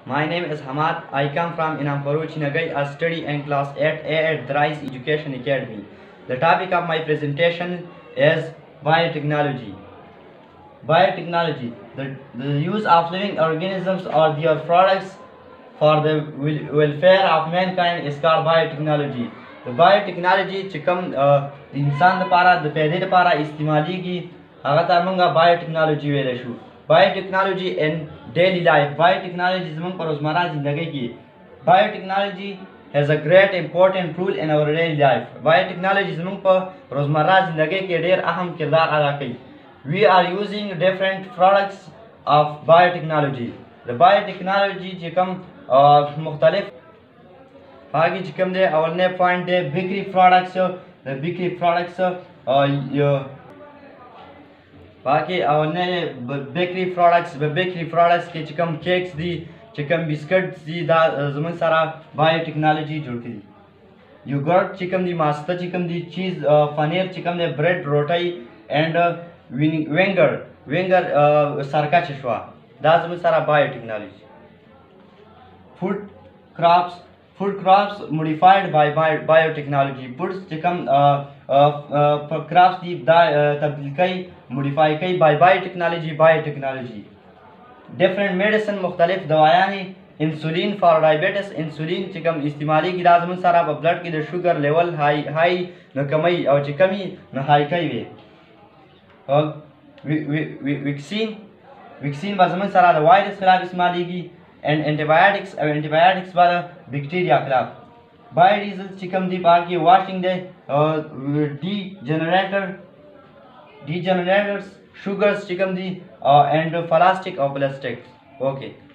My name is Hamad. I come from Inam Farouk Nagai. I study in class 8A at Drais Education Academy. The topic of my presentation is biotechnology. Biotechnology, the use of living organisms or their products for the welfare of mankind is called biotechnology. The biotechnology چې کوم د انسان لپاره د پیدې لپاره استعمالیږي هغه ته موږ biotechnology ویلی شو. Biotechnology in daily life. Biotechnology زموږ په روزمره زندګۍ کې biotechnology has a great important role in our daily life. Biotechnology زموږ په روزمره زندګۍ کې ډېر اهم کردار ادا کوي. We are using different products of biotechnology. The biotechnology چې کوم مختلف هغه چې کوم دی اولنی پوینټ دی بیکری پروډکټس. د بیکری پروډکټس باقي اولنی بیکری پروډکټس په بیکری پروډکټس کې چې کوم کیکس دي چې کوم بسکټس دي دا زموږ سره biotechnology جوړ کړي. یوګرټ چې کوم دي ماسته چې کوم دي چیز پنیر چې کوم دی بریډ روټۍ اینډ وینګر سرکه چې شوه دا زموږ سره biotechnology. Food crops modified by biotechnology. Foods چې کوم crops دي دا تبدیل کوي modify کوي by biotechnology. Different medicine مختلف دوايانې انسولین for diabetes. انسولین چې کوم استعمالیږي دا زموږ سره په بلډ کې د شوګر لیول هاي نه کموي او چې کمي نه هاي کوي. ویکسین به زموږ سره د وایرس خلاف استعمالیږي and antibiotics به د بکټریا خلاف. بایوډیزل چې کوم دي په هغه کې واشنګ دی ډیجنریټرز شوګرز چې کوم دي and پلاستیک او پلاستیکس. اوکې